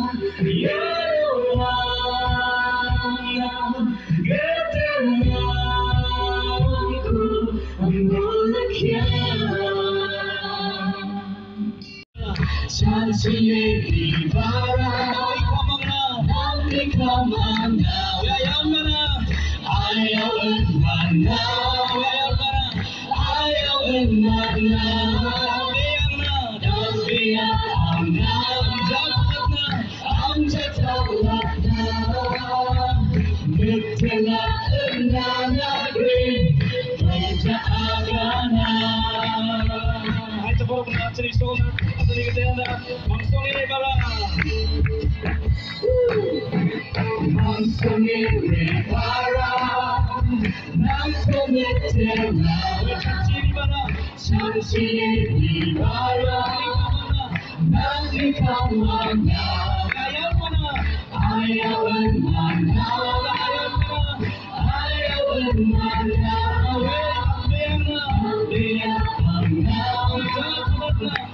Chansi bara, nanti kemana? Ayo mana? Ayo mana? Dia amjad tawakna, betela negeri berjagana. Hai tepuk asli sona, asli ketenda, langsung ini bala. Langsung ini para, langsung ketenda. Chansi ini bala, nanti kemana? Ayo mana? Ayo mana? Dia mana?